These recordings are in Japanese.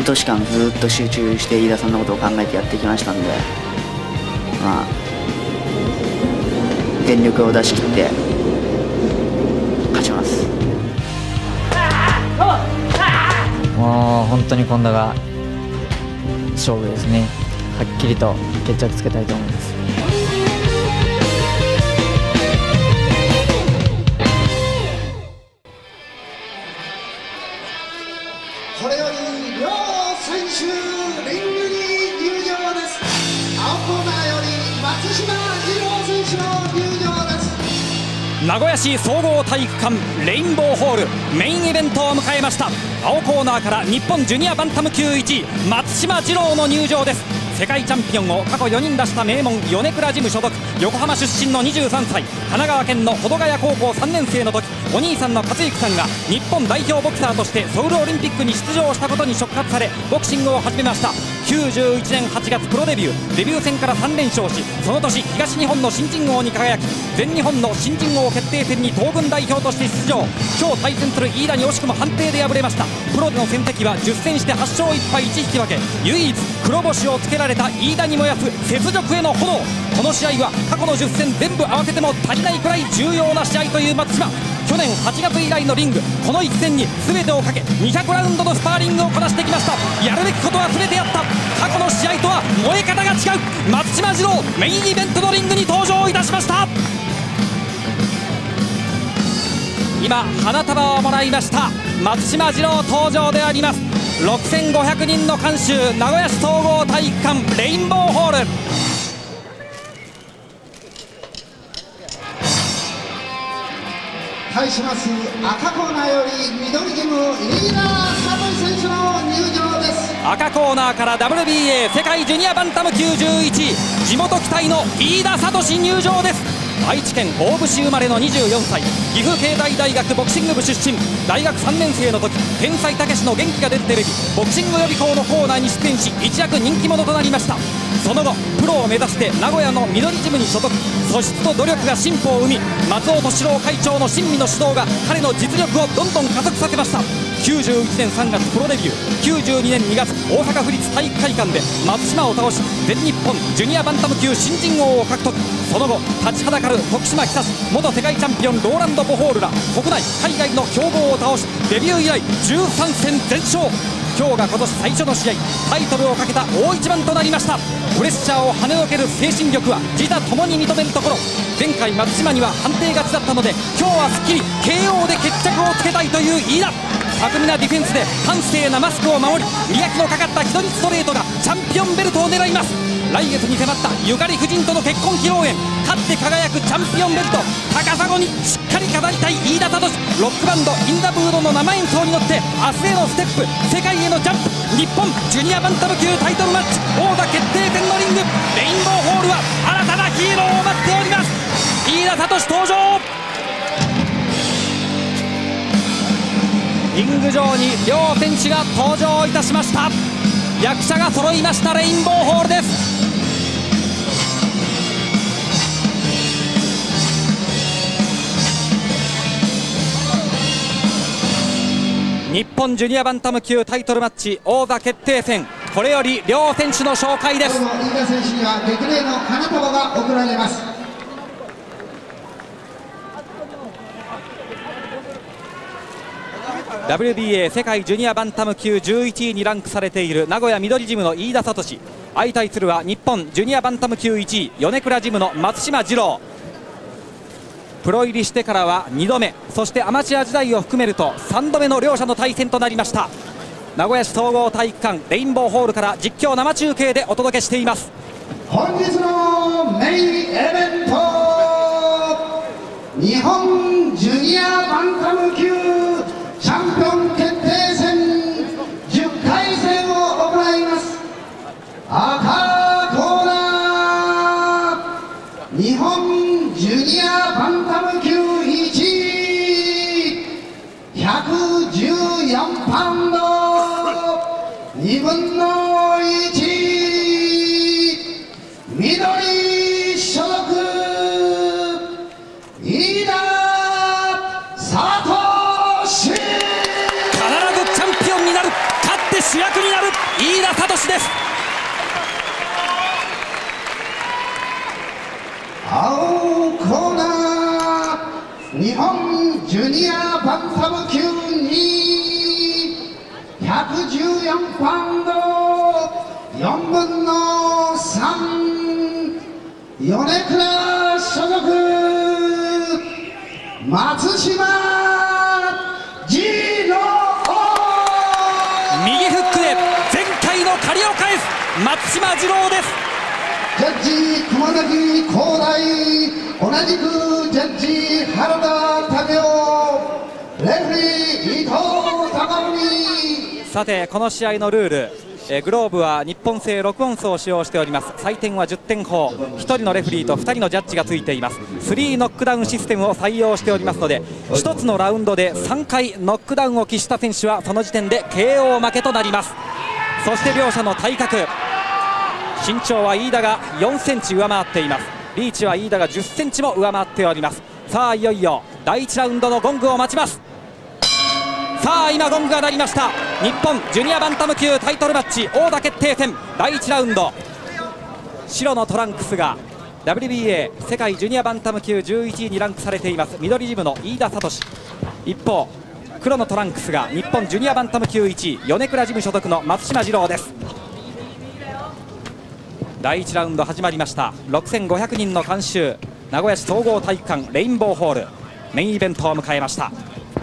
年間ずっと集中して飯田さんのことを考えてやってきましたんで、まあ全力を出し切って勝ちます。 もう本当に今度が勝負ですね。はっきりと決着つけたいと思います。 これより両選手リングに入場です。青コーナーより松島二郎選手の入場です。 名古屋市総合体育館レインボーホールメインイベントを迎えました。青コーナーから日本ジュニアバンタム級1位松島二郎の入場です。世界チャンピオンを過去4人出した名門米倉ジム所属、横浜出身の23歳、神奈川県の保土ヶ谷高校3年生の時、お兄さんの克之さんが日本代表ボクサーとしてソウルオリンピックに出場したことに触発されボクシングを始めました。91年8月プロデビュー、デビュー戦から3連勝し、その年東日本の新人王に輝き、全日本の新人王決定戦に東軍代表として出場。今日対戦する飯田に惜しくも判定で敗れました。プロでの戦績は10戦して8勝1敗1引き分け、唯一黒星をつけられた飯田に燃やす雪辱への炎。この試合は過去の10戦全部合わせても足りないくらい重要な試合という松島。去年8月以来のリング、この一戦に全てをかけ200ラウンドのスパーリングをこなしてきました。やるべきことは全てやった。過去の試合とは燃え方が違う。松島二郎メインイベントのリングに登場いたしました。今花束をもらいました。松島二郎登場であります。6500人の観衆、名古屋市総合体育館レインボーホール。 対します赤コーナーより緑ジム飯田聡選手の入場です。 赤コーナーから WBA 世界ジュニアバンタム級11位、地元期待の飯田聡入場です。愛知県大府市生まれの24歳、岐阜経済大学ボクシング部出身。大学3年生の時、天才たけしの元気が出るテレビボクシング予備校のコーナーに出演し、一躍人気者となりました。その後プロを目指して名古屋の緑ジムに所属。素質と努力が進歩を生み、松尾敏郎会長の親身の指導が彼の実力をどんどん加速させました。91年3月プロデビュー、92年2月大阪府立体育会館で松島を倒し、全日本ジュニアバンタム級新人王を獲得。その後立ちはだかる徳島久志、元世界チャンピオンローランド・ボホールら国内海外の強豪を倒し、デビュー以来13戦全勝。今日が今年最初の試合、タイトルをかけた大一番となりました。プレッシャーを跳ねのける精神力は自他ともに認めるところ。前回松島には判定勝ちだったので、今日はすっきり KO で決着をつけたいという飯田。巧みなディフェンスで端正なマスクを守り、磨きのかかった一人ストレートがチャンピオンベルトを狙います。来月に迫ったゆかり夫人との結婚披露宴、勝って輝くチャンピオンベルト高砂にしっかり飾りたい飯田聡。ロックバンドインダブードの生演奏に乗って明日へのステップ、世界へのジャンプ。日本ジュニアバンタム級タイトルマッチ王座決定戦のリング、レインボーホールは新たなヒーローを待っております。飯田聡登場。リング上に両選手が登場いたしました。役者が揃いました。レインボーホールです。日本ジュニアバンタム級タイトルマッチ王座決定戦、これより両選手の紹介です。 飯田選手には激励の花束が贈られます。 WBA 世界ジュニアバンタム級11位にランクされている名古屋緑ジムの飯田聡。相対するは日本ジュニアバンタム級1位米倉ジムの松島二郎。プロ入りしてからは2度目、そしてアマチュア時代を含めると3度目の両者の対戦となりました。名古屋市総合体育館レインボーホールから実況生中継でお届けしています。 本日のメインイベント、日本ジュニアバンタム級チャンピオン決定戦10回戦を行います。赤コーナー、日本ジュニアバンタム級1位114パウンド2分の1、緑所属飯田聡。 必ずチャンピオンになる、勝って主役になる。 日本ジュニアバンタム級に114パウンド4分の3米倉所属松島次郎。 右フックで前回の借りを返す松島次郎です。 ジャッジ熊崎光大、同じくジャッジ原田武雄、レフリー伊藤孝則。 さてこの試合のルール、グローブは日本製6オンスを使用しております。採点は10点法、1人のレフリーと2人のジャッジがついています。3ノックダウンシステムを採用しておりますので、1つのラウンドで3回ノックダウンを喫した選手はその時点で KO 負けとなります。そして両者の体格、身長は飯田が4センチ上回っています。リーチは飯田が10センチも上回っております。さあいよいよ第1ラウンドのゴングを待ちます。さあ今ゴングが鳴りました。日本ジュニアバンタム級タイトルマッチ王座決定戦第1ラウンド、白のトランクスが WBA 世界ジュニアバンタム級11位にランクされています緑ジムの飯田聡、一方黒のトランクスが日本ジュニアバンタム級1位米倉ジム所属の松島次郎です。第1ラウンド始まりました。6500人の観衆、名古屋市総合体育館レインボーホール、メインイベントを迎えました。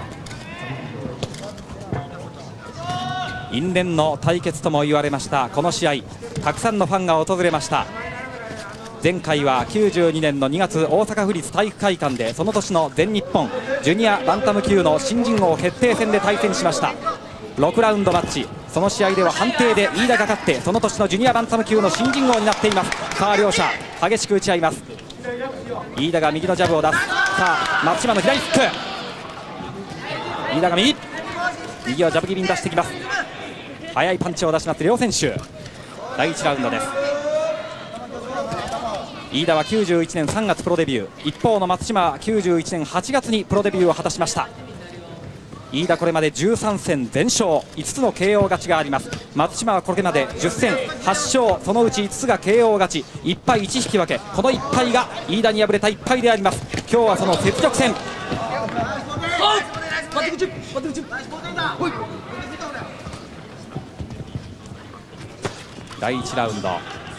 因縁の対決とも言われましたこの試合、たくさんのファンが訪れました。前回は92年の2月大阪府立体育会館でその年の全日本ジュニアバンタム級の新人王決定戦で対戦しました。6ラウンドマッチ、その試合では判定で飯田が勝ってその年のジュニアバンタム級の新人王になっています。さあ両者激しく打ち合います。飯田が右のジャブを出す。さあ松島の左フック、飯田が右をジャブ気味に出してきます。速いパンチを出します両選手。第1ラウンドです。飯田は91年3月プロデビュー、一方の松島は91年8月にプロデビューを果たしました。飯田これまで13戦全勝、5つの KO 勝ちがあります。松島はこれまで10戦8勝、そのうち5つが KO 勝ち、1敗1引き分け、この1敗が飯田に敗れた1敗であります。今日はその雪辱戦。第1ラウンド、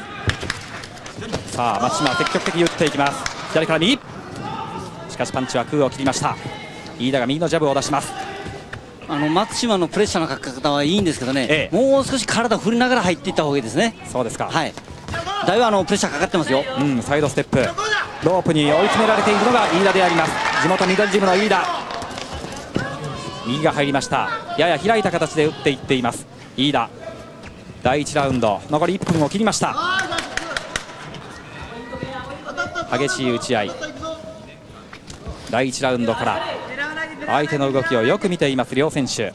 さあ松島は積極的に打っていきます。左から右、しかしパンチは空を切りました。飯田が右のジャブを出します。 松島のプレッシャーのかけ方はいいんですけどね、もう少し体を振りながら入っていった方がいいですね。 そうですか。 はい、だいぶプレッシャーかかってますよ。 サイドステップ、ロープに追い詰められているのが飯田であります。地元緑ジムの飯田、右が入りました。やや開いた形で打っていっています飯田。第1ラウンド残り1分を切りました。激しい打ち合い、第1ラウンドから相手の動きをよく見ています両選手。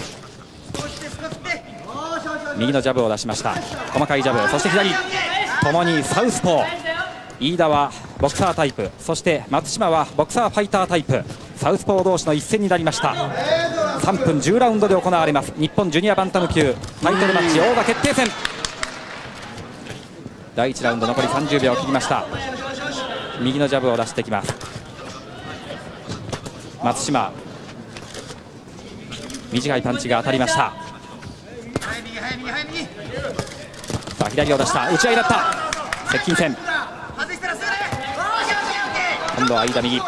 右のジャブを出しました。細かいジャブ、そして左、ともにサウスポー。飯田はボクサータイプ、そして松島はボクサーファイタータイプ、サウスポー同士の一戦になりました。3分10ラウンドで行われます日本ジュニアバンタム級タイトルマッチ王座決定戦。第1ラウンド残り30秒を切りました。右のジャブを出してきます松島。短いパンチが当たりました。さあ左を出した、打ち合いだった、接近戦。今度は飯田右、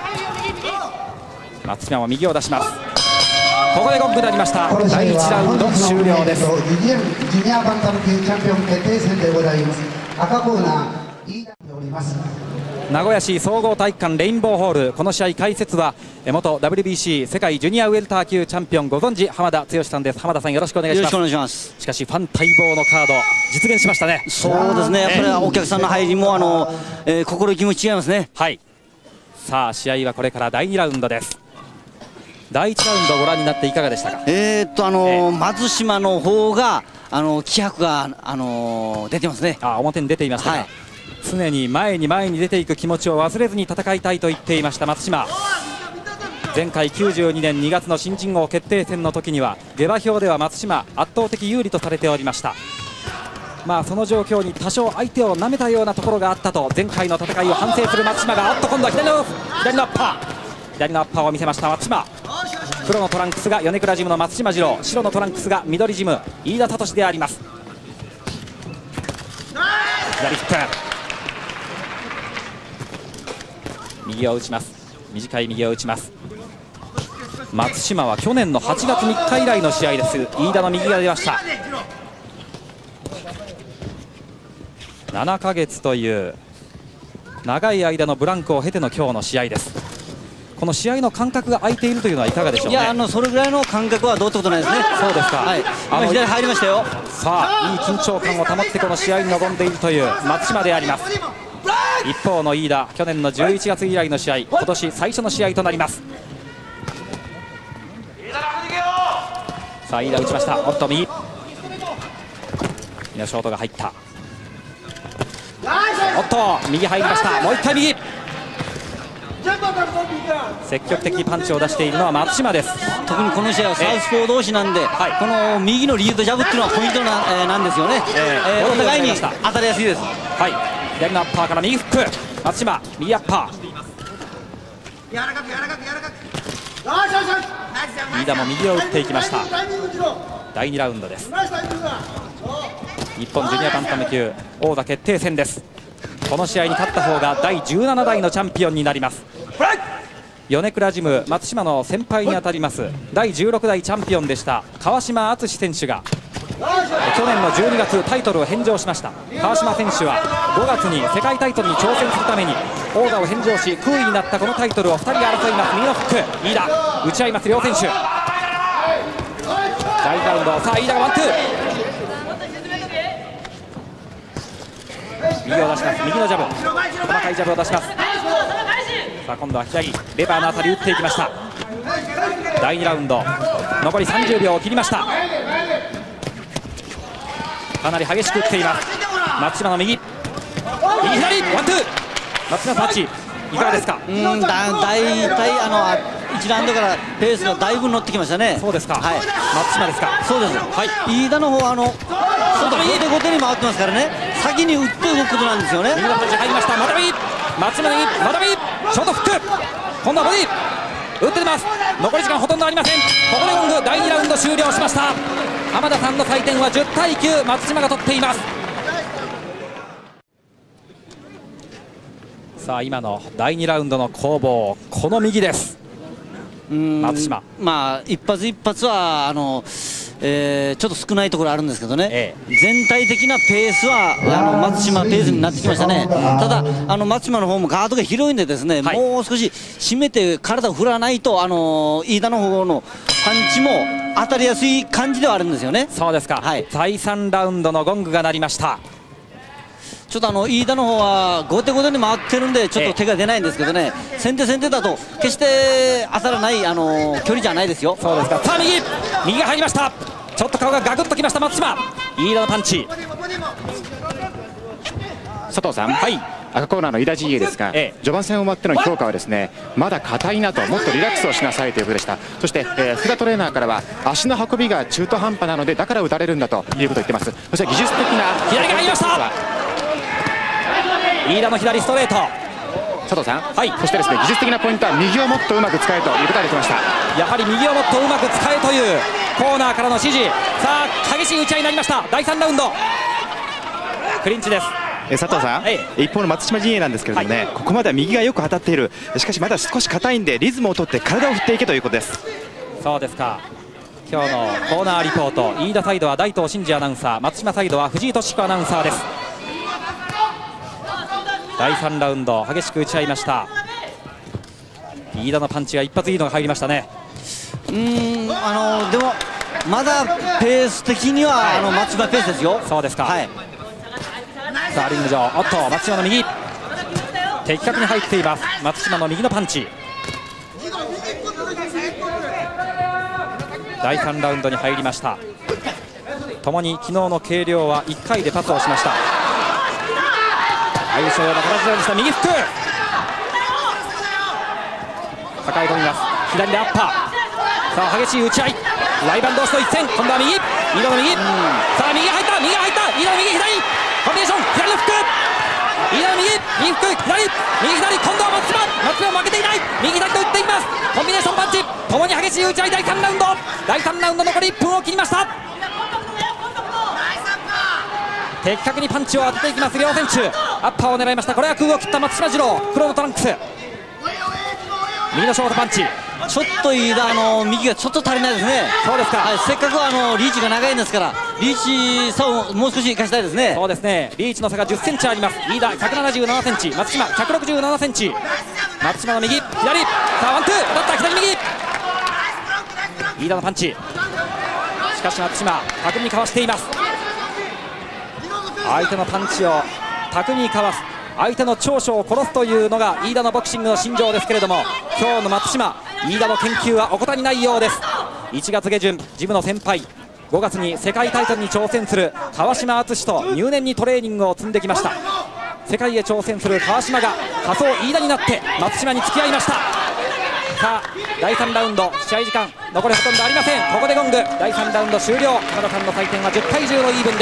松島も右を出します。ここでゴングになりました。第1ラウンド終了です。 ジュニアバンタム級チャンピオン決定戦でございます。赤コーナー飯田でおります。 名古屋市総合体育館レインボーホール、この試合解説は元 WBC 世界ジュニアウェルター級チャンピオンご存知浜田剛さんです。浜田さんよろしくお願いします。 よろしくお願いします。 しかしファン待望のカード実現しましたね。 そうですね、やっぱりお客さんの入りも心意気も違いますね。 はい、さあ試合はこれから第2ラウンドです。第1ラウンドご覧になっていかがでしたか。 松島の方が気迫が出てますね。 表に出ていましたが、はい、常に前に出ていく気持ちを忘れずに戦いたいと言っていました松島。前回92年2月の新人王決定戦の時には下馬評では松島圧倒的有利とされておりました。その状況に多少相手を舐めたようなところがあったと前回の戦いを反省する松島が、今度は左のアッパー、 左のアッパーを見せました松島。黒のトランクスが米倉ジムの松島次郎、白のトランクスが緑ジム飯田聡であります。左フック、右を打ちます。短い右を打ちます。松島は去年の8月3日以来の試合です。飯田の右が出ました。7ヶ月という長い間のブランクを経ての今日の試合です。この試合の間隔が空いているというのはいかがでしょうね。 いや、それぐらいの間隔はどうってことないですね。 そうですか。 はい、今左入りましたよ。 さあ、いい緊張感を保ってこの試合に臨んでいるという松島であります。一方の飯田、去年の11月以来の試合、今年最初の試合となります。さあ、飯田打ちました。おっと右、ショートが入った。おっと右入りました。もう一回右、積極的にパンチを出しているのは松島です。 特にこの試合はサウスポー同士なんで、この右のリードジャブっていうのはポイントなんですよね。お互いに当たりやすいです。 はい、左のアッパーから右フック、松島右アッパー、飯田も右を打っていきました。第2ラウンドです。日本ジュニアバンタム級王座決定戦です。この試合に勝った方が第17代のチャンピオンになります。米倉ジム松島の先輩にあたります第16代チャンピオンでした川島敦選手が去年の12月タイトルを返上しました。川島選手は5月に世界タイトルに挑戦するために王座を返上し空位になったこのタイトルを2人で争います。右のフック、飯田打ち合います。両選手第2ラウンド。さあ飯田がワンツー、右を出します。右のジャブ、細かいジャブを出します。さあ今度は左レバーのあたり打っていきました。第2ラウンド残り30秒を切りました。かなり激しく打っています。松島の右、右左ワンツー、松島のパンチいかがですか。 大体1ラウンドからペースがだいぶ乗ってきましたね。 そうですか。 はい、 松島ですか。 そうです。はい、飯田の方は外後手に回ってますからね、先に打って動くことなんですよね。 右のパンチ入りました。また右、松島右、また右、ショートフック、今度はボディ打って出ます。残り時間ほとんどありません。ここでゴング、第2ラウンド終了しました。浜田さんの採点は10対9、松島が取っています。さあ今の第2ラウンドの攻防、この右です。松島、 まあ一発一発はちょっと少ないところあるんですけどね、全体的なペースは松島ペースになってきましたね。ただ松島の方もガードが広いんでですね、もう少し締めて体を振らないと飯田の方のパンチも当たりやすい感じではあるんですよね。 そうですか。はい、第3ラウンドのゴングが鳴りました。 ちょっと飯田の方は後手後手に回ってるんでちょっと手が出ないんですけどね、先手先手だと決して当たらない距離じゃないですよ。 そうですか。さあ右が入りました。ちょっと顔がガクッときました松島、飯田のパンチ。 佐藤さん、はい、赤コーナーの飯田陣営ですが、序盤戦終わっての評価はですね、まだ硬いなと、もっとリラックスをしなさいということでした。そして、福田トレーナーからは足の運びが中途半端なのでだから打たれるんだということを言ってます。そして技術的な左が入りました。飯田の左ストレート。 佐藤さん、はい、そしてですね、技術的なポイントは右をもっとうまく使えということができました。 やはり右をもっとうまく使えというコーナーからの指示。さあ激しい打ち合いになりました。第3ラウンドクリンチです。 佐藤さん、一方の松島陣営なんですけれどもね、ここまでは右がよく当たっている。しかしまだ少し硬いんでリズムを取って体を振っていけということです。 そうですか。今日のコーナーリポート、飯田サイドは大東真二アナウンサー、松島サイドは藤井敏彦アナウンサーです。第3ラウンド激しく打ち合いました。飯田のパンチが一発いいのが入りましたね。 でもまだペース的には松島ペースですよ。 そうですか。 はい、 さあリング上、おっと松島の右的確に入っています。松島の右のパンチ。第3ラウンドに入りました。ともに昨日の計量は1回でパスをしました。相性の形でした右フック、抱え込みます。左でアッパー。さあ激しい打ち合い、ライバル同士の一戦。今度は右、飯田の右、さあ右が入った、右が入った、飯田の右左コンビネーション、左のフック、 飯田の右フック、左今度は松島負けていない。右左と打っていきます。コンビネーションパンチともに激しい打ち合い。第3ラウンド残り1分を切りました。的確にパンチを当てていきます両選手。アッパーを狙いました。これは空を切った松島次郎、黒のトランクス、右のショートパンチ。 ちょっと飯田右がちょっと足りないですね。 そうですか、 はい、せっかくリーチが長いんですから、リーチ差をもう少し生かしたいですね。 そうですね、リーチの差が10センチあります。飯田177センチ、松島167センチ。松島の右左、さあワンツー当たった、左右飯田のパンチ。しかし松島巧みにかわしています。相手のパンチを巧みにかわす、相手の長所を殺すというのが飯田のボクシングの信条ですけれども、今日の松島、飯田の研究は怠りないようです。1月下旬、ジムの先輩、5月に世界タイトルに挑戦する川島敦と入念にトレーニングを積んできました。世界へ挑戦する川島が仮想飯田になって松島に付き合いました。さあ第3ラウンド、試合時間残りほとんどありません。ここでゴング、第3ラウンド終了。浜田さんの採点は10対10のイーブンです。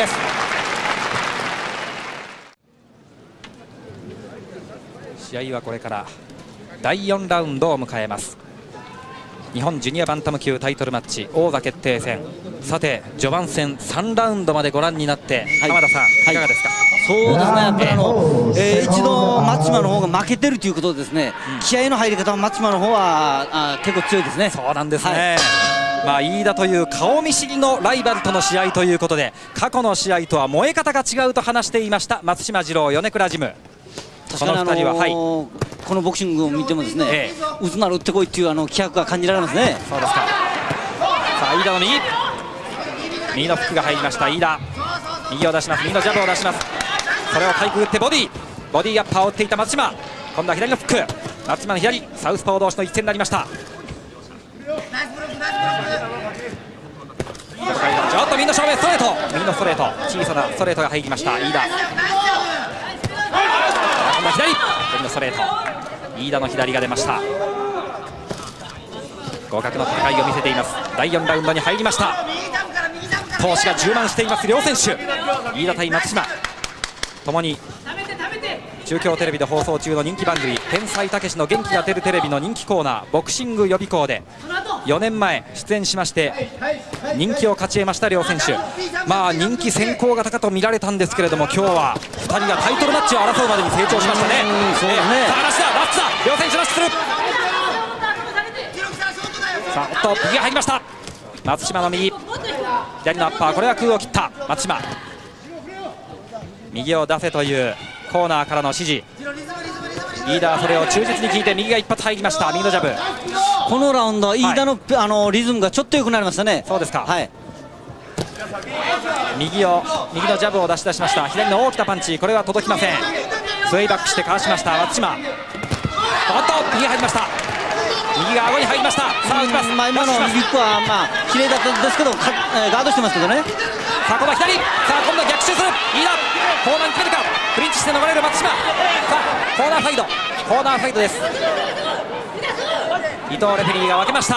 試合はこれから第4ラウンドを迎えます。日本ジュニアバンタム級タイトルマッチ王座決定戦。さて序盤戦3ラウンドまでご覧になって、浜田さんいかがですか？ そうですね、やっぱり一度松島の方が負けてるということでですね、気合の入り方は松島の方は結構強いですね。 そうなんですね、飯田という顔見知りのライバルとの試合ということで、過去の試合とは燃え方が違うと話していました松島次郎、米倉ジム。 確かにこのボクシングを見てもですね、打つなら打ってこいっていう気迫が感じられますね。 そうですか。さあ飯田の右のフックが入りました。飯田右を出します。右のジャブを出します。それをかいくぐってボディアッパーを打っていた松島、今度は左のフック、松島の左、サウスポー同士の一戦になりました。ちょっと右の正面ストレート、右のストレート、小さなストレートが入りました飯田。左のストレート、飯田の左が出ました。互角の戦いを見せています。第4ラウンドに入りました。闘志が充満しています両選手。飯田対松島ともに中京テレビで放送中の人気番組「天才たけしの元気が出るテレビ」の人気コーナーボクシング予備校で4年前出演しまして人気を勝ち得ました両選手。人気先行型かと見られたんですけれども、今日は2人がタイトルマッチを争うまでに成長しましたね。 そうですね。 さあラッシュだ両選手ラッシュする。さあ右が入りました。松島の右左のアッパー、これは空を切った松島。右を出せというコーナーからの指示。飯田はそれを忠実に聞いて右が一発入りました。右のジャブ。 このラウンドは飯田の、リズムがちょっと良くなりましたね。 そうですか。 はい。 右のジャブを出しました。左の大きなパンチ、これは届きません。スウェイバックしてかわしました松島。右が入りました。右が顎に入りました。さあ打ちます。 今の右フックは綺麗だったんですけどガードしてますけどね。 さあ今度は左、さあ今度は逆襲する飯田、コーナーに決めるか、クリンチして逃れる松島。さあコーナーサイドです。伊藤レフェリーが分けました。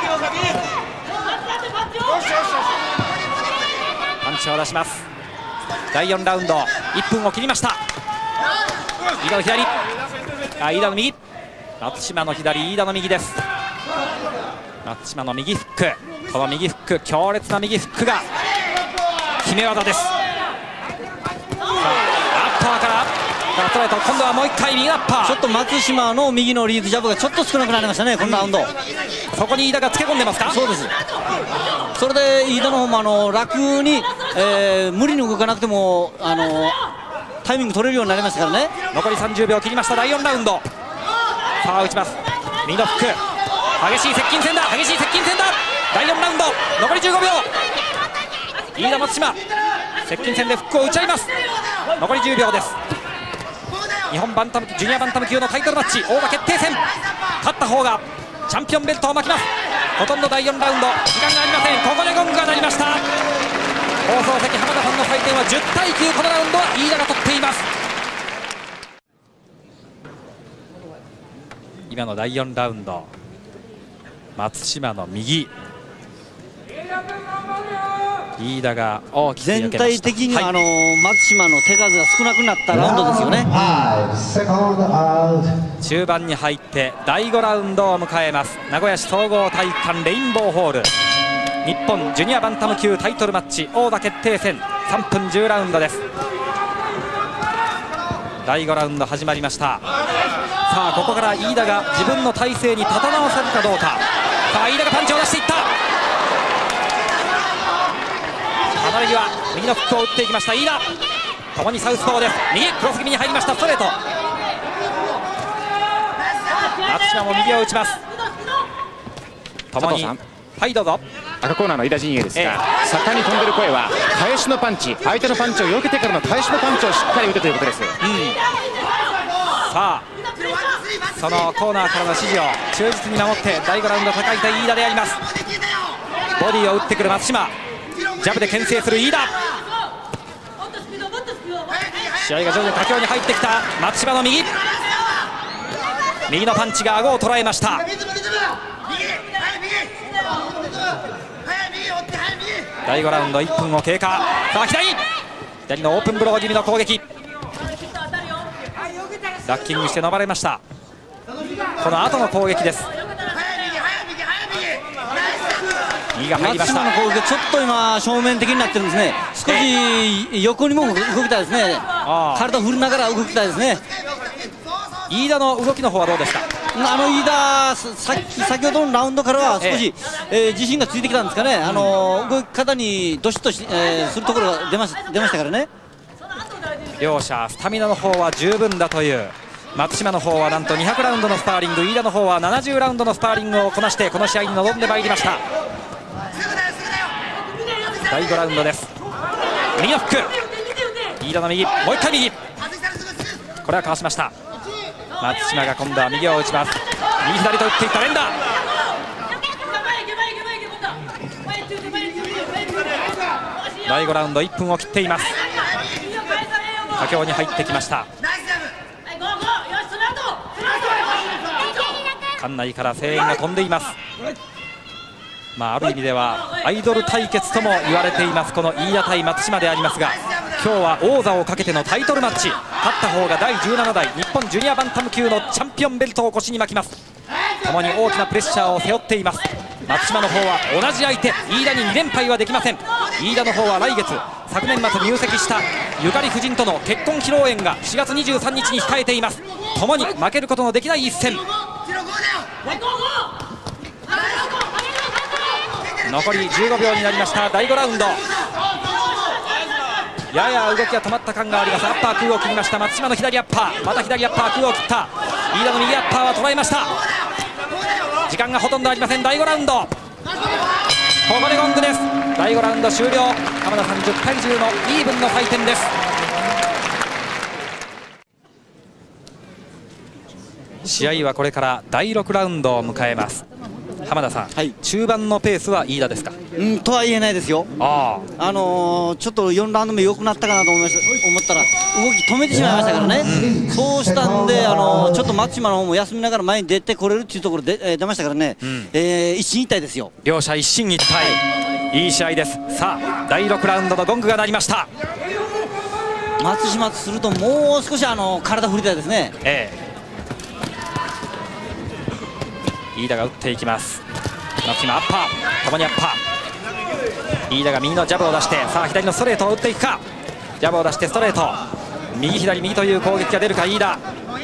パンチを出します。第4ラウンド1分を切りました。飯田の左、飯田の右、松島の左、飯田の右です。松島の右フック、この右フック、強烈な右フックが決め技です。さあアッパーからストレート、今度はもう1回右アッパー。 ちょっと松島の右のリーズジャブがちょっと少なくなりましたね、このラウンド。 そこに飯田がつけ込んでますか？ そうです。それで飯田の方も楽に、無理に動かなくてもタイミング取れるようになりましたからね。 残り30秒切りました第4ラウンド。さあ打ちます。右のフック、激しい接近戦だ。第4ラウンド残り15秒。飯田松島接近戦でフックを打ち合います。残り10秒です。日本ジュニアバンタム級のタイトルマッチ王座決定戦、勝った方がチャンピオンベルトを巻きます。ほとんど第4ラウンド時間がありません。ここでゴングが鳴りました。放送席浜田さんの採点は10対9。このラウンドは飯田が取っています。今の第4ラウンド、松島の右、 飯田が大きく避けました。 全体的には、松島の手数が少なくなったラウンドですよね。 中盤に入って第5ラウンドを迎えます。名古屋市総合体育館レインボーホール、日本ジュニアバンタム級タイトルマッチ王座決定戦3分10ラウンドです。第5ラウンド始まりました。さあここから飯田が自分の体勢に立た直せるかどうか。さあ飯田がパンチを出していった。離れ際右のフックを打っていきました飯田。共にサウスポーです。右クロス気味に入りました。ストレート。松島も右を打ちます。共にはいどうぞ。 赤コーナーの飯田陣営ですが、盛んに飛んでる声は返しのパンチ、相手のパンチを避けてからの返しのパンチをしっかり打てということです。 さあそのコーナーからの指示を忠実に守って第5ラウンド高い対飯田であります。ボディを打ってくる松島、ジャブで牽制する飯田。試合が徐々に佳境に入ってきた松島の右のパンチが顎を捉えました。第5ラウンド1分を経過。さあ左のオープンブロー気味の攻撃、ラッキングして逃れました。この後の攻撃です。右が入りました。 松島の攻撃ちょっと今正面的になってるんですね。少し横にも動きたいですね。体を振りながら動きたいですね。 飯田の動きの方はどうですか。 飯田先ほどのラウンドからは少し、自信がついてきたんですかね。動き方にどしっとするところが出ましたからね。 両者スタミナの方は十分だという。松島の方はなんと200ラウンドのスパーリング、飯田の方は70ラウンドのスパーリングをこなしてこの試合に臨んでまいりました。第5ラウンドです。右のフック、飯田の右、もう一回右、これはかわしました。松島が今度は右を打ちます。右左と打っていった連打。第5ラウンド1分を切っています。佳境に入ってきました。館内から声援が飛んでいます。ある意味ではアイドル対決とも言われていますこの飯田対松島でありますが、今日は王座をかけてのタイトルマッチ。勝った方が第17代日本ジュニアバンタム級のチャンピオンベルトを腰に巻きます。共に大きなプレッシャーを背負っています。松島の方は同じ相手飯田に2連敗はできません。飯田の方は来月昨年末入籍したゆかり夫人との結婚披露宴が4月23日に控えています。共に負けることのできない一戦。残り15秒になりました。第5ラウンド、やや動きが止まった感があります。アッパー空を切りました松島の左アッパー、また左アッパー空を切った飯田の右アッパーは捉えました。時間がほとんどありません。第5ラウンド、ここでゴングです。第5ラウンド終了。浜田さん10対10のイーブンの採点です。試合はこれから第6ラウンドを迎えます。浜田さん、中盤のペースは飯田ですか。 とは言えないですよ。ちょっと4ラウンド目良くなったかなと思ったら動き止めてしまいましたからね。そうしたんでちょっと松島の方も休みながら前に出てこれるっていうところで、出ましたからね、一進一退ですよ。 両者一進一退、いい試合です。さあ第6ラウンドのゴングが鳴りました。 松島とするともう少し体振りたいですね。 飯田が打っていきます。松島アッパー、共にアッパー。飯田が右のジャブを出して、さあ左のストレートを打っていくか。ジャブを出してストレート、右左右という攻撃が出るか飯田。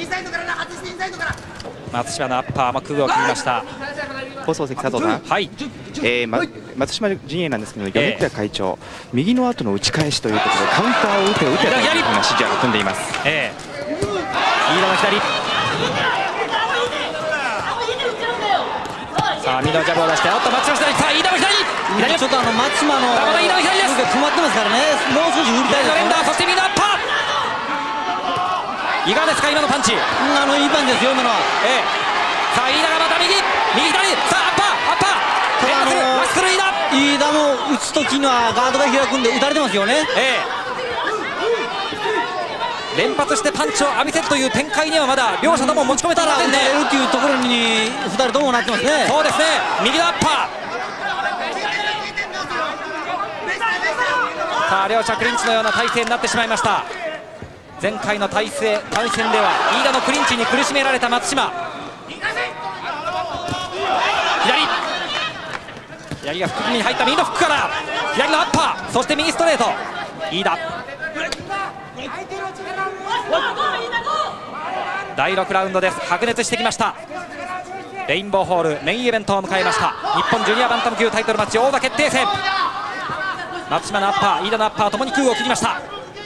松島のアッパーも空を切りました。 放送席佐藤さん、松島陣営なんですけど、米倉会長、右の後の打ち返しということでカウンターを打てというふうな指示が飛んでいます。 飯田の左、さあ右のジャブを出して、おっと松島左、さあ飯田の左、 ちょっと松島の飯田の左です。 止まってますからね、もう少し振りたいですね。 そして右のアッパー、いかがですか今のパンチ。 いいパンチですよ今のは。 さあ飯田がまた右左、さあアッパーラックル飯田も打つ時にはガードが開くんで打たれてますよね。 連発してパンチを浴びせるという展開にはまだ両者とも持ち込めたら打たれるというところに2人ともなってますね。 そうですね、右のアッパー、 さあ両者クリンチのような体勢になってしまいました。前回の対戦では飯田のクリンチに苦しめられた松島。左が腹筋に入った右のフックから左のアッパー、そして右ストレート。飯田第6ラウンドです。白熱してきました。レインボーホールメインイベントを迎えました。日本ジュニアバンタム級タイトルマッチ王座決定戦。松島のアッパー、飯田のアッパーともに空を切りました。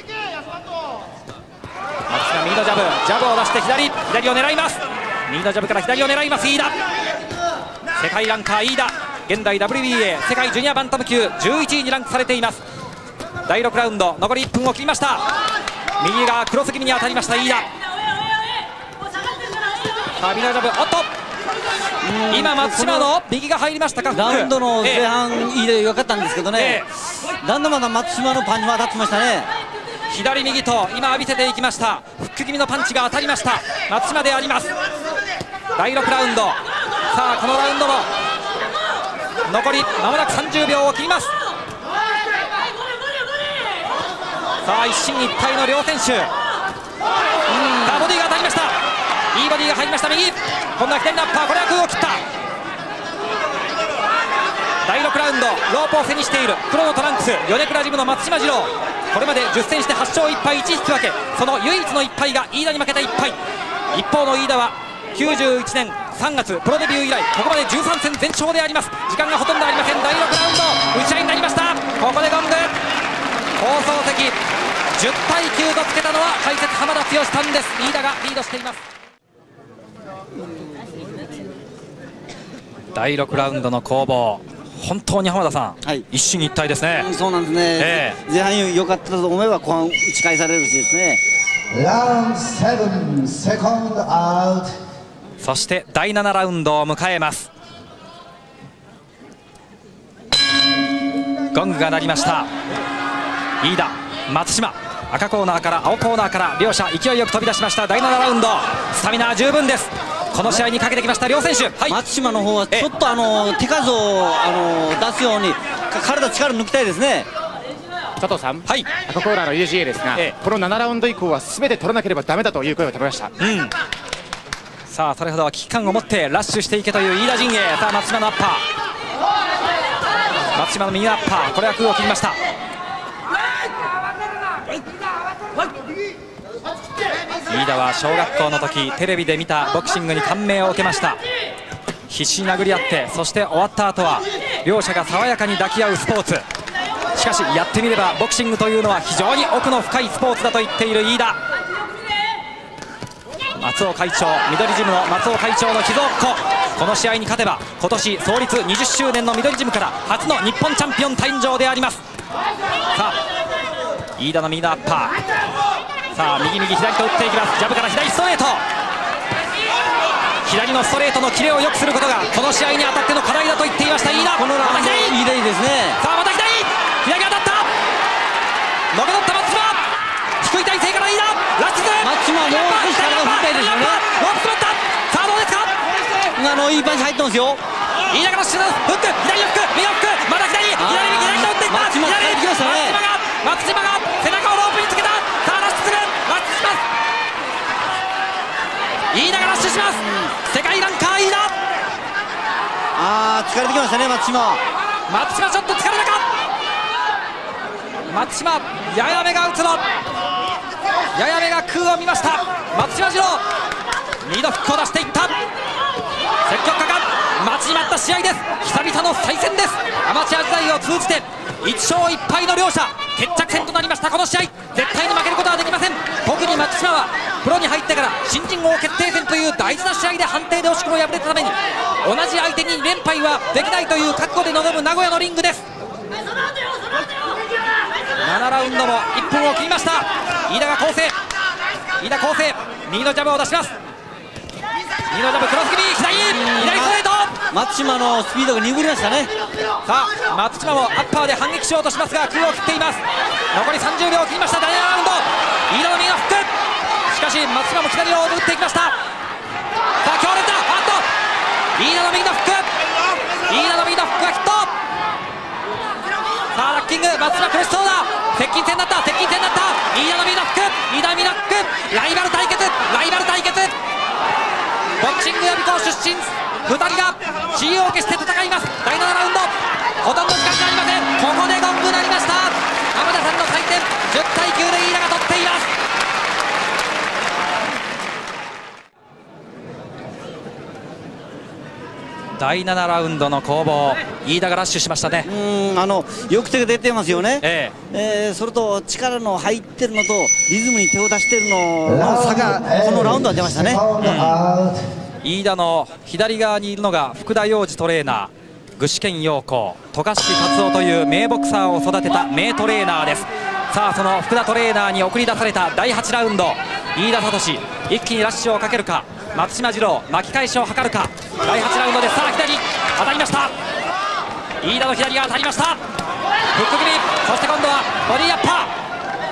松島右のジャブを出して左を狙います。右のジャブから左を狙います飯田。世界ランカー飯田、現在 WBA 世界ジュニアバンタム級11位にランクされています。第6ラウンド残り1分を切りました。右がクロス気味に当たりました飯田。さあ右のジャブ、おっと今松島の右が入りましたか。 ラウンドの前半いいでよかったんですけどね、だんだんまだ松島のパンチは当たってましたね。 左右と今浴びせていきました。フック気味のパンチが当たりました松島であります。第6ラウンド、さあこのラウンドも残り間もなく30秒を切ります。さあ一進一退の両選手。さあボディが当たりました。いいボディが入りました。右、今度は左のアッパー、これは空を切った。第6ラウンド、ロープを背にしている黒のトランクス米倉ジムの松島二郎。これまで10戦して8勝1敗1引き分け、その唯一の1敗が飯田に負けた1敗。一方の飯田は91年3月プロデビュー以来ここまで13戦全勝であります。時間がほとんどありません。第6ラウンド打ち合いになりました。ここでゴング。放送席10対9とつけたのは解説浜田剛さんです。飯田がリードしています。第6ラウンドの攻防、本当に浜田さん、はい、一進一退ですね。 そうなんですね、前半良かったと思えば後半打ち返されるしですね。 ラウンド7セコンドアウト。 そして第7ラウンドを迎えます。ゴングが鳴りました。飯田、松島、赤コーナーから青コーナーから両者勢いよく飛び出しました。第7ラウンド、スタミナは十分です。この試合にかけてきました両選手、はい、 松島の方はちょっと手数を出すように体力抜きたいですね。 佐藤さん、はい、赤コーナーの UGA ですが、この7ラウンド以降は全て取らなければダメだという声を食べました。 さあそれほどは危機感を持ってラッシュしていけという飯田陣営。さあ松島のアッパー、松島の右アッパー、これは空を切りました。飯田は小学校の時テレビで見たボクシングに感銘を受けました。必死に殴り合って、そして終わった後は両者が爽やかに抱き合うスポーツ。しかしやってみればボクシングというのは非常に奥の深いスポーツだと言っている飯田。松尾会長、緑ジムの松尾会長の秘蔵っ子、この試合に勝てば今年創立20周年の緑ジムから初の日本チャンピオン誕生であります。さあ飯田の右のアッパー、さあ右左と打っていきます。ジャブから左ストレート、左のストレートのキレを良くすることがこの試合に当たっての課題だと言っていました飯田。 このラウンドいいですね。 さあまた左当たった、のけ取った松島、低い体勢から飯田ラストで松島もう少し体を振りたいですよね。 ロープ詰まった。さあどうですか。 いいパンチ入ってますよ。 飯田からシュートフック、左のフック、右のフック、また左と打っていった。 松島が来ましたね。 松島が背中をロープにつけた。さあラッシュする、ラッシュします。飯田がラッシュします。世界ランカー飯田。 疲れてきましたね松島。 松島ちょっと疲れたか。松島やや目が打つの、やや目が空を見ました。松島次郎右のフックを出していった。積極果敢待ちに待った試合です。久々の再戦です。アマチュア時代を通じて1勝1敗の両者、決着戦となりました。この試合絶対に負けることはできません。特に松島はプロに入ってから新人王決定戦という大事な試合で判定で惜しくも敗れたために、同じ相手に連敗はできないという覚悟で臨む名古屋のリングです。7ラウンドも1分を切りました。飯田が攻勢、飯田攻勢、右のジャブを出します。右のジャブクロス気味、左ストレート。 松島のスピードが鈍りましたね。 さあ松島もアッパーで反撃しようとしますが空を切っています。残り30秒を切りました。第7ラウンド、飯田の右のフック、しかし松島も左を打っていきました。さあ強烈だ、飯田の右のフック、飯田の右のフックがヒット。さあラッキング、松島苦しそうだ。世戦になった、接近戦になった。飯田の右のフック、飯田の右のフック、ライバル対決、ライバル対決。ボクシング予備校出身2人が知恵を決して戦います。第7ラウンド、ほとんど時間がありません。ここでゴング鳴りました。浜田さんの採点10対9で飯田が取っています。第7ラウンドの攻防、飯田がラッシュしましたね。 よく手が出てますよね、それと力の入ってるのとリズムに手を出してるのの差がこのラウンドは出ましたね。 飯田の左側にいるのが福田洋二トレーナー、具志堅陽子、渡嘉敷克夫という名ボクサーを育てた名トレーナーです。さあその福田トレーナーに送り出された第8ラウンド、飯田聡一気にラッシュをかけるか、松島二郎巻き返しを図るか。第8ラウンドで、さあ左当たりました。飯田の左が当たりました。フック気味、そして今度はボディアッパー。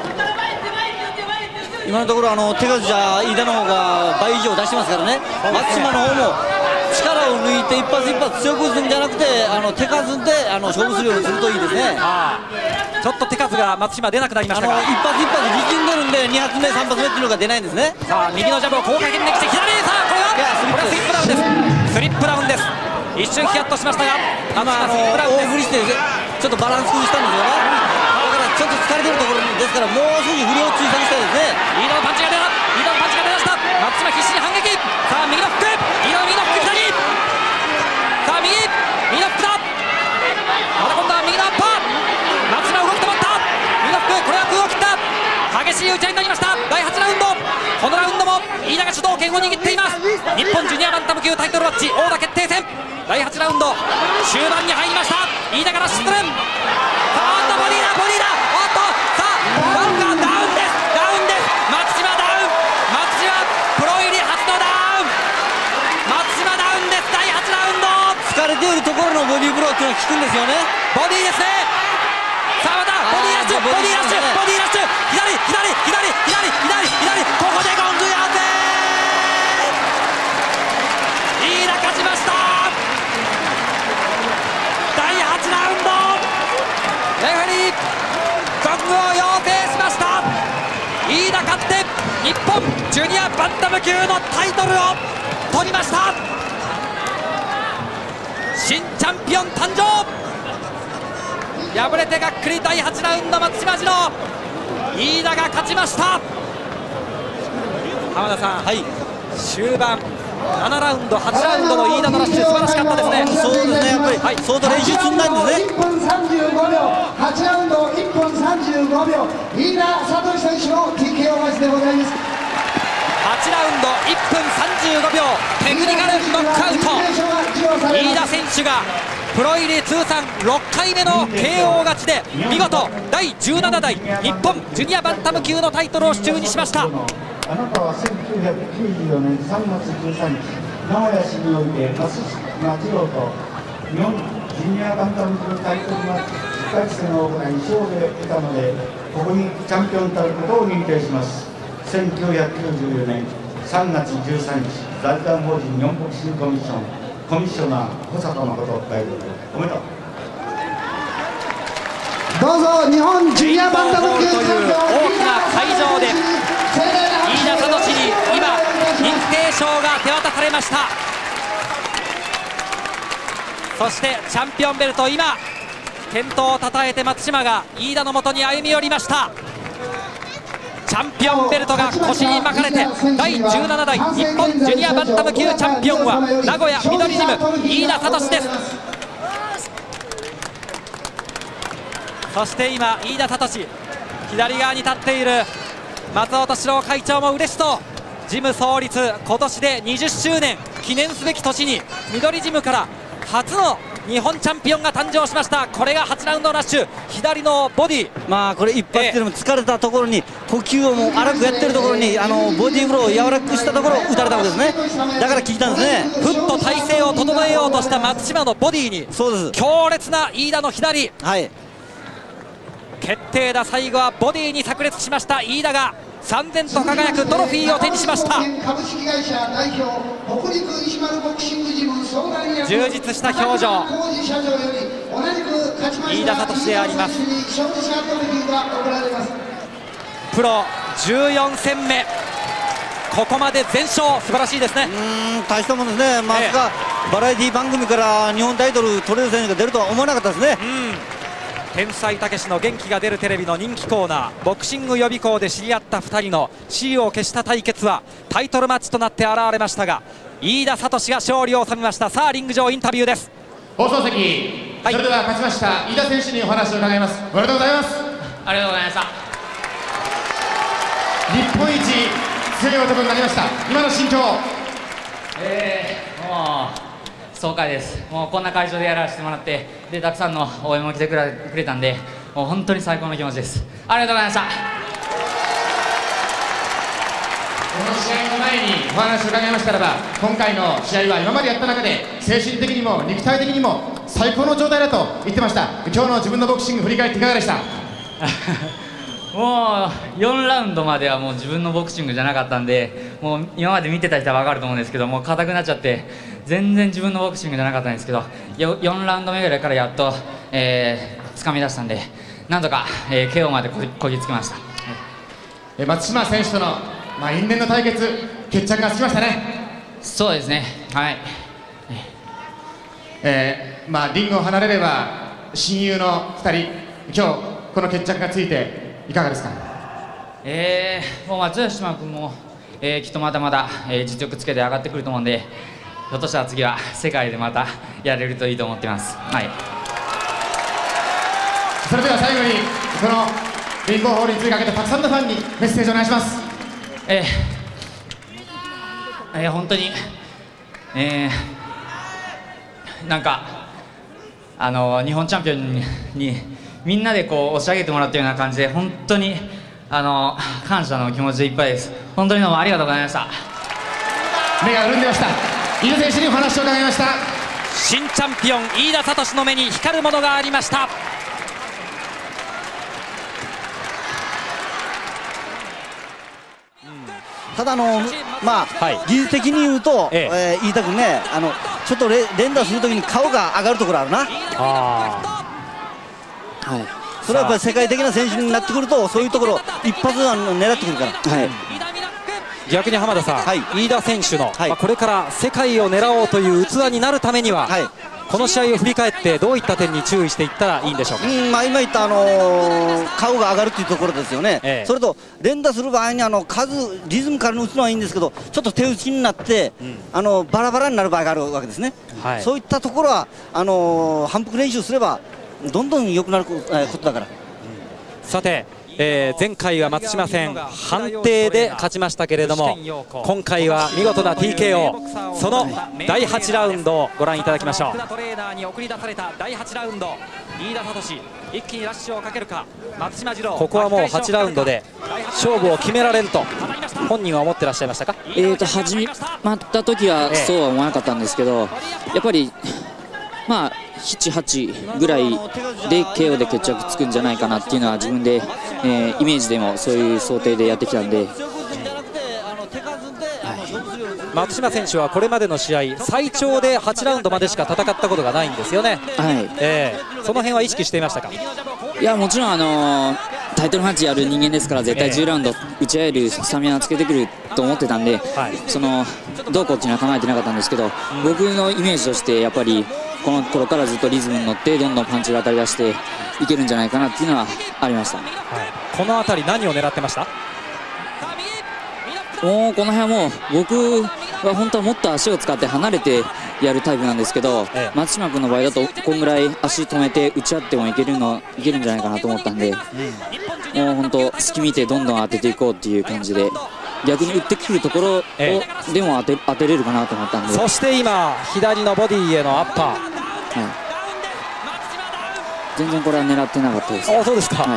今のところ手数じゃ飯田の方が倍以上出してますからね。松島の方も力を抜いて一発一発強く打つんじゃなくて手数で勝負するようにするといいですね。 ちょっと手数が松島出なくなりましたが、 一発一発力んでるんで2発目3発目っていうのが出ないんですね。 さあ右のジャブを高回転できて左、さあこれはスリップダウンです。スリップダウンです。一瞬ヒヤッとしましたが、 大振りしてちょっとバランス崩したんですよね。だからちょっと疲れてるところですから、もう少し振りを追加したいですね。 飯田のパンチが出た、飯田のパンチが出ました。松島必死に反撃。さあ右のフック、飯田の右のフック、左、さあ右のフックだ。また今度は右のアッパー。松島動き止まった。右のフック、これは空を切った。激しい打ち合いになりました。第8ラウンド、このラウンドも飯田が主導権を握っています。日本ジュニアバンタム級タイトルマッチ王座決定戦第8ラウンド終盤に入りました。飯田がラッシュする。さあボディだ、ボディだ。おっと、さあワンカーダウンです、ダウンです。松島ダウン、松島プロ入り初のダウン、松島ダウンです。第8ラウンド、 疲れているところのボディーブローっていうのは効くんですよね。 ボディですね。さあまたボディラッシュ、ボディラッシュ、ボディラッシュ、左左左左左左、ここでゴングやぜー。飯田勝ちました。第8ラウンド、レフェリーゴングを要請しました。飯田勝って日本ジュニアバンタム級のタイトルを取りました。新チャンピオン誕生。敗れてがっくり第8ラウンド、松島二郎、飯田が勝ちました。浜田さん、終盤7ラウンド8ラウンドの飯田のラッシュ素晴らしかったですね。 そうですね、やっぱり、相当練習積んだんですね。 1分35秒、8ラウンド1分35秒、飯田聡選手の TKO 勝ちでございます。 8ラウンド1分35秒、テクニカルノックアウト。飯田選手がプロ入り通算6回目の KO 勝ちで見事第17代日本ジュニアバンタム級のタイトルを手中にしました。 あなたは1994年3月13日名古屋市において松島二郎と日本ジュニアバンタム級タイトルマッチ1回戦を行い勝利を得たので、ここにチャンピオンたることを認定します。1994年3月13日財団法人日本ボクシングコミッションコミッショナー保坂誠大統領、おめでとう。 どうぞ日本ジュニアバンタム級チャンピオン、 大きな会場で飯田聡に今認定証が手渡されました。そしてチャンピオンベルト、今健闘をたたえて松島が飯田のもとに歩み寄りました。チャンピオンベルトが腰に巻かれて、第17代日本ジュニアバンタム級チャンピオンは名古屋緑ジム飯田聡です。そして今飯田聡、左側に立っている松尾敏郎会長も嬉しそう。ジム創立今年で20周年記念すべき年に緑ジムから初の日本チャンピオンが誕生しました。これが8ラウンドラッシュ、左のボディ、 これ一発っていうのも疲れたところに呼吸をもう荒くやってるところにボディーブローを柔らかくしたところを打たれたわけですね。だから効いたんですね。 ふっと体勢を整えようとした松島のボディに強烈な飯田の左、決定打、最後はボディに炸裂しました。飯田が燦然と輝くトロフィーを手にしました。充実した表情、飯田聡であります。プロ14戦目、ここまで全勝、素晴らしいですね。 大したもんですね。まさかバラエティ番組から日本タイトル取れる選手が出るとは思わなかったですね。 天才たけしの元気が出るテレビの人気コーナー、ボクシング予備校で知り合った2人の雌雄を消した対決はタイトルマッチとなって現れましたが、飯田聡が勝利を収めました。さあリング上インタビューです。 放送席、それでは勝ちました飯田選手にお話を伺います。おめでとうございます。 ありがとうございました。 日本一強い男になりました。今の心境。 もう爽快です。もうこんな会場でやらせてもらって、でたくさんの応援も来てくれたんで、もう本当に最高の気持ちです。ありがとうございました。この試合の前にお話を伺いましたらば、今回の試合は今までやった中で精神的にも肉体的にも最高の状態だと言ってました。今日の自分のボクシング振り返っていかがでした？ もう4ラウンドまではもう自分のボクシングじゃなかったんで、もう今まで見てた人は分かると思うんですけど、もう硬くなっちゃって全然自分のボクシングじゃなかったんですけど、4ラウンド目ぐらいからやっと掴み出したんで、なんとか、KO までこぎつけました。 松島選手との、因縁の対決、決着がつきましたね。 そうですね、はい。 リングを離れれば親友の2人、今日この決着がついていかがですか？ もう松島君も、きっとまだまだ、実力つけて上がってくると思うんで、ひょっとしたら次は世界でまたやれるといいと思ってます。はい。 それでは最後にこのレインボーホールに追いかけたたくさんのファンにメッセージお願いします。 本当に、なんか日本チャンピオンにみんなでこう押し上げてもらったような感じで、本当に感謝の気持ちでいっぱいです。本当にどうもありがとうございました。 目が潤んでました。飯田選手にお話を伺いました。 新チャンピオン飯田聡の目に光るものがありました。 ただ技術的に言うと、飯田君ね、ちょっと連打するときに顔が上がるところあるな。それはやっぱり世界的な選手になってくると、そういうところ一発狙ってくるから。 逆に浜田さん、飯田選手の、これから世界を狙おうという器になるためには、この試合を振り返ってどういった点に注意していったらいいんでしょうか？ 今言った顔が上がるというところですよね。それと連打する場合にリズムから打つのはいいんですけど、ちょっと手打ちになってバラバラになる場合があるわけですね。そういったところは反復練習すればどんどん良くなることだから。 さて、前回は松島戦判定で勝ちましたけれども、今回は見事な TKO、 その第8ラウンドをご覧いただきましょう。トレーナーに送り出された第8ラウンド、飯田聡一気にラッシュをかけるか。松島次郎、ここはもう8ラウンドで勝負を決められると本人は思ってらっしゃいましたか？ 始まった時はそうは思わなかったんですけど、やっぱり7、8ぐらいで KO で決着つくんじゃないかなっていうのは自分で、イメージでもそういう想定でやってきたんで、 松島選手はこれまでの試合最長で8ラウンドまでしか戦ったことがないんですよね。その辺は意識していましたか？ いや、もちろんタイトルマッチやる人間ですから、絶対10ラウンド打ち合えるスタミナつけてくると思ってたんで、どうこうっていうのは考えてなかったんですけど、僕のイメージとしてやっぱりこの頃からずっとリズムに乗ってどんどんパンチが当たり出していけるんじゃないかなっていうのはありました。 この辺り何を狙ってました？ もうこの辺はもう僕は本当はもっと足を使って離れてやるタイプなんですけど、松島君の場合だとこんぐらい足止めて打ち合ってもいけるんじゃないかなと思ったんで、もう本当隙見てどんどん当てていこうっていう感じで、逆に打ってくるところをでも当てれるかなと思ったんで。 そして今左のボディへのアッパー、 全然これは狙ってなかったです。 そうですか。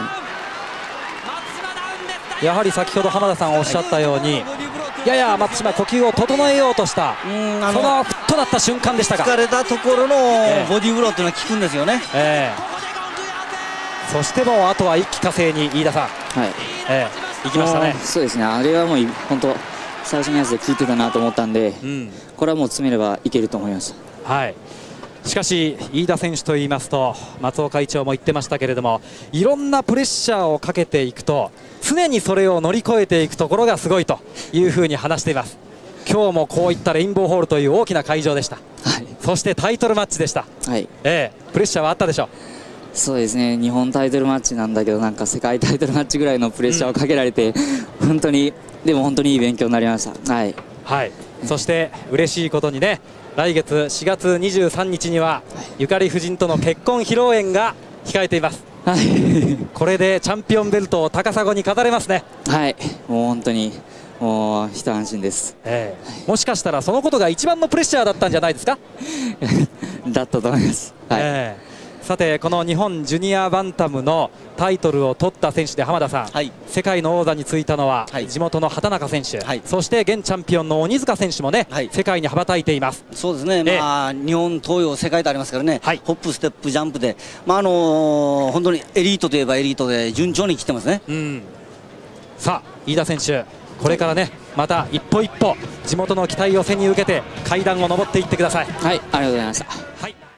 やはり先ほど浜田さんおっしゃったように、やや松島呼吸を整えようとしたそのフッとなった瞬間でしたが、 疲れたところのボディーブローっていうのは効くんですよね。 そしてもうあとは一気呵成に飯田さん、 いきましたね。 そうですね、あれはもう本当最初のやつで効いてたなと思ったんで、これはもう詰めればいけると思いました。 はい、しかし飯田選手といいますと、松尾会長も言ってましたけれども、いろんなプレッシャーをかけていくと常にそれを乗り越えていくところがすごいというふうに話しています。今日もこういったレインボーホールという大きな会場でした、そしてタイトルマッチでした、プレッシャーはあったでしょう。 そうですね、日本タイトルマッチなんだけど、なんか世界タイトルマッチぐらいのプレッシャーをかけられて、本当にでも本当にいい勉強になりました。はい、 そして嬉しいことにね、来月4月23日にはゆかり夫人との結婚披露宴が控えています。これでチャンピオンベルトを高砂に飾れますね。 はい、もう本当にもう一安心です、 もしかしたらそのことが一番のプレッシャーだったんじゃないですか。 だったと思います。 さてこの日本ジュニアバンタムのタイトルを取った選手で浜田さん、世界の王座についたのは地元の畑中選手、そして現チャンピオンの鬼塚選手もね、世界に羽ばたいています。 そうですね、日本、東洋、世界とありますからね、ホップ、ステップ、ジャンプで、本当にエリートといえばエリートで順調に来てますね。 さあ飯田選手、これからねまた一歩一歩地元の期待を背に受けて階段を上っていってください。 はい、ありがとうございました。